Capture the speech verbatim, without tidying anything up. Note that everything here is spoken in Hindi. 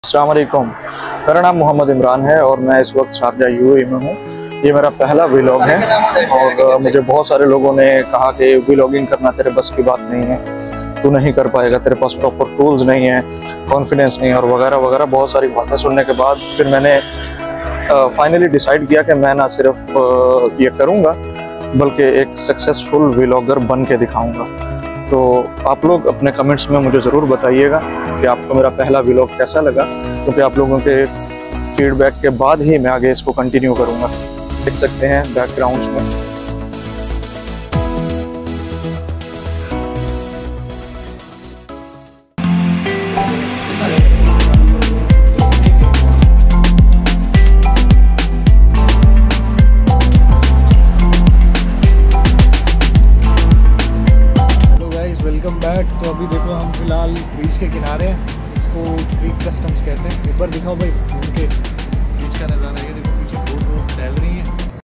अस्सलाम वालेकुम। मेरा नाम मोहम्मद इमरान है और मैं इस वक्त शारजा यूएई में हूँ। ये मेरा पहला व्लॉग है और मुझे बहुत सारे लोगों ने कहा कि व्लॉगिंग करना तेरे बस की बात नहीं है, तू नहीं कर पाएगा, तेरे पास प्रॉपर टूल्स नहीं है, कॉन्फिडेंस नहीं है और वगैरह वगैरह बहुत सारी बातें सुनने के बाद फिर मैंने फाइनली डिसाइड किया कि मैं ना सिर्फ ये करूँगा बल्कि एक सक्सेसफुल व्लॉगर बन के दिखाऊँगा। तो आप लोग अपने कमेंट्स में मुझे ज़रूर बताइएगा कि आपको मेरा पहला व्लॉग कैसा लगा, क्योंकि आप लोगों के फीडबैक के बाद ही मैं आगे इसको कंटिन्यू करूँगा। देख सकते हैं बैकग्राउंड्स में। Welcome back. तो अभी देखो हम फिलहाल बीच के किनारे हैं, इसको क्रीक कस्टम्स कहते हैं। एक बार दिखाओ भाई उनके